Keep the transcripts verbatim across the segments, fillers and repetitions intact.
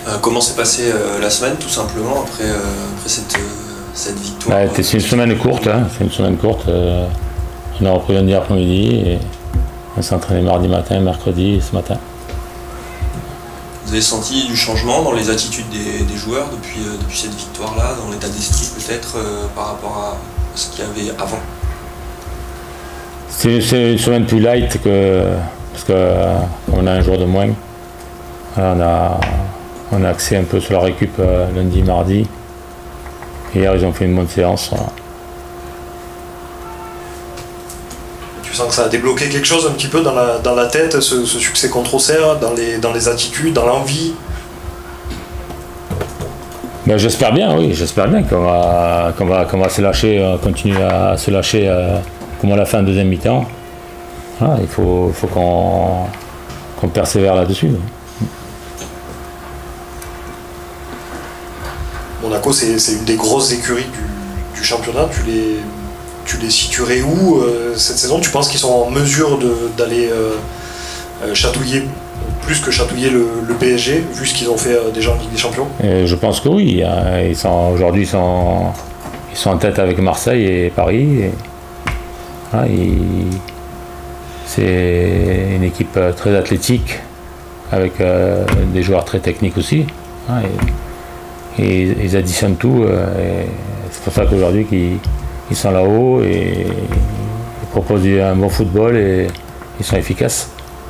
Euh, comment s'est passée euh, la semaine, tout simplement, après, euh, après cette, euh, cette victoire? Bah, c'est une semaine courte, hein. C'est une semaine courte. Euh, on a repris lundi après-midi et on s'est entraîné mardi matin, mercredi et ce matin. Vous avez senti du changement dans les attitudes des, des joueurs depuis, euh, depuis cette victoire-là, dans l'état d'esprit peut-être euh, par rapport à ce qu'il y avait avant? C'est une semaine plus light que, parce qu'on a un jour de moins. Voilà, on, a, on a axé un peu sur la récup euh, lundi, mardi. Hier, ils ont fait une bonne séance. Voilà. Tu sens que ça a débloqué quelque chose un petit peu dans la, dans la tête, ce, ce succès contre Auxerre, dans les, dans les attitudes, dans l'envie? Ben, j'espère bien, oui, j'espère bien qu'on va, qu'on va, qu'on va se lâcher, continuer à se lâcher euh, comme on l'a fait en deuxième mi-temps. Voilà, il faut, faut qu'on qu'on persévère là-dessus. Monaco, c'est une des grosses écuries du, du championnat. Tu les, tu les situerais où euh, cette saison? Tu penses qu'ils sont en mesure d'aller euh, euh, chatouiller, plus que chatouiller le, le P S G, vu ce qu'ils ont fait euh, déjà en Ligue des Champions? Et je pense que oui. Ils sont, aujourd'hui, ils sont, ils sont en tête avec Marseille et Paris. Et, voilà, c'est une équipe très athlétique, avec euh, des joueurs très techniques aussi. Voilà, et, et ils additionnent tout. Euh, c'est pour ça qu'aujourd'hui, qu'ils ils sont là-haut et ils proposent un bon football et ils sont efficaces.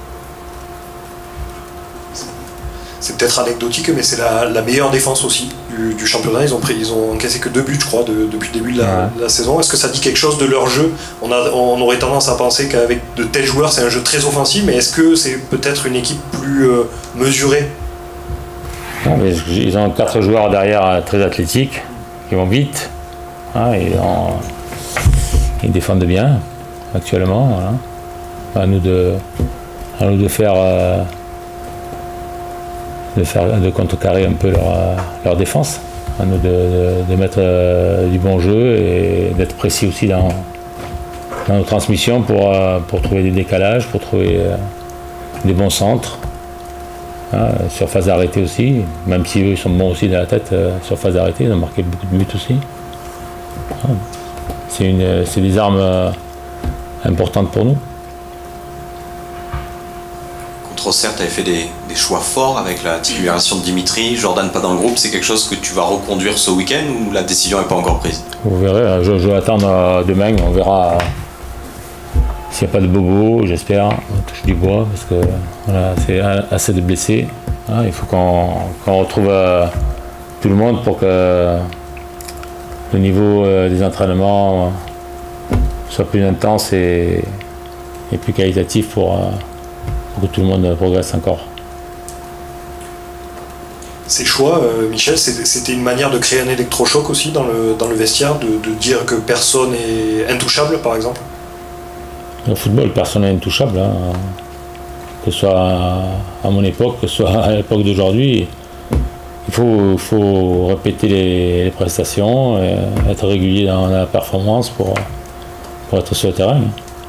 C'est peut-être anecdotique, mais c'est la, la meilleure défense aussi du, du championnat. Ils ont, pris, ils ont encaissé que deux buts, je crois, de, depuis le début de la, ouais. de la saison. Est-ce que ça dit quelque chose de leur jeu? on, a, on aurait tendance à penser qu'avec de tels joueurs, c'est un jeu très offensif, mais est-ce que c'est peut-être une équipe plus euh, mesurée? Non, mais ils ont quatre joueurs derrière très athlétiques, qui vont vite. Ah, et on, ils défendent bien actuellement. Voilà. À nous de, à nous de faire, euh, de faire, de contrecarrer un peu leur, leur défense. À nous de, de, de mettre euh, du bon jeu et d'être précis aussi dans, dans nos transmissions pour, euh, pour trouver des décalages, pour trouver euh, des bons centres. Ah, sur phase d'arrêté aussi, même si eux ils sont bons aussi dans la tête, euh, sur phase d'arrêté, ils ont marqué beaucoup de buts aussi. C'est des armes euh, importantes pour nous. Contre Auxerre, tu avais fait des, des choix forts avec la titularisation de Dimitri, Jordan pas dans le groupe. C'est quelque chose que tu vas reconduire ce week-end ou la décision n'est pas encore prise? Vous verrez, je, je vais attendre euh, demain, on verra euh, s'il n'y a pas de bobo, j'espère, on touche du bois, parce que voilà, c'est assez de blessés. Hein, il faut qu'on qu'on retrouve euh, tout le monde pour que le niveau euh, des entraînements euh, soit plus intense et, et plus qualitatif pour, euh, pour que tout le monde progresse encore. Ces choix, euh, Michel, c'était une manière de créer un électrochoc aussi dans le, dans le vestiaire, de, de dire que personne est intouchable, par exemple? Le football, personne n'est intouchable, hein. Que ce soit à mon époque, que ce soit à l'époque d'aujourd'hui. Il faut, faut répéter les, les prestations, et être régulier dans la performance pour, pour être sur le terrain.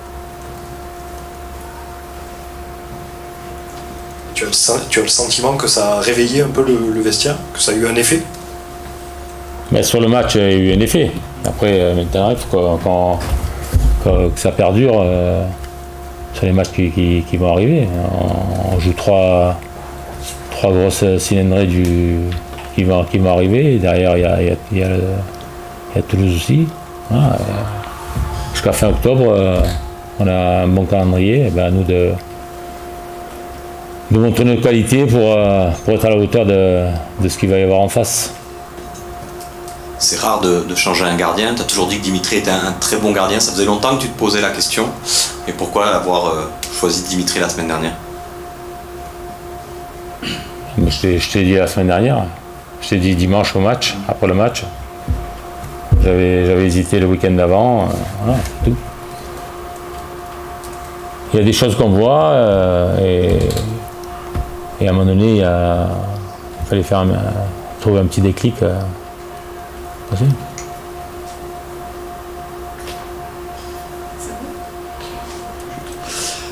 Tu as, le, tu as le sentiment que ça a réveillé un peu le, le vestiaire, que ça a eu un effet? Mais sur le match, il y a eu un effet. Après, maintenant, il faut qu'on que, que ça perdure euh, sur les matchs qui, qui, qui vont arriver. On, on joue trois, trois grosses cylindrées du, qui, vont, qui vont arriver. Et derrière, il y a, il y a, il y a, il y a Toulouse aussi. Voilà. Jusqu'à fin octobre, euh, on a un bon calendrier. Et ben, à nous de, de monter nos qualités pour, euh, pour être à la hauteur de, de ce qu'il va y avoir en face. C'est rare de, de changer un gardien. Tu as toujours dit que Dimitri était un, un très bon gardien. Ça faisait longtemps que tu te posais la question. Et pourquoi avoir euh, choisi Dimitri la semaine dernière? Je t'ai dit la semaine dernière. Je t'ai dit dimanche au match, après le match. J'avais hésité le week-end d'avant. Euh, voilà, tout. Il y a des choses qu'on voit euh, et, et à un moment donné, il, a, il fallait faire un, trouver un petit déclic. Euh, aussi.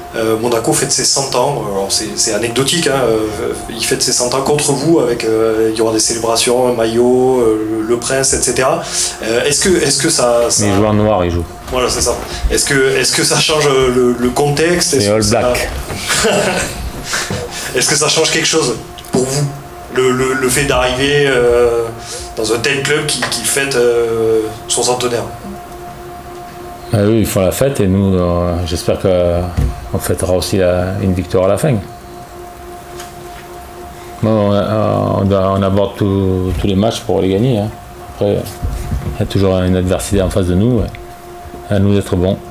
Euh, Monaco fête ses cent ans, alors c'est anecdotique, hein, euh, il fête ses cent ans contre vous, avec, euh, il y aura des célébrations, un maillot, euh, le prince, et cetera. Euh, est-ce que, est-ce que ça... ça... Les joueurs noirs, ils jouent. Voilà, c'est ça. Est-ce que, est-ce que ça change le, le contexte? C'est All Black. Ça... Est-ce que ça change quelque chose pour vous, le, le, le fait d'arriver euh, dans un tel club qui, qui fête euh, son centenaire? Ah oui, ils font la fête et nous, euh, j'espère qu'on fêtera aussi la, une victoire à la fin. Bon, on, on, on aborde tous les matchs pour les gagner. Hein. Après, il y a toujours une adversité en face de nous. À nous d'être bons.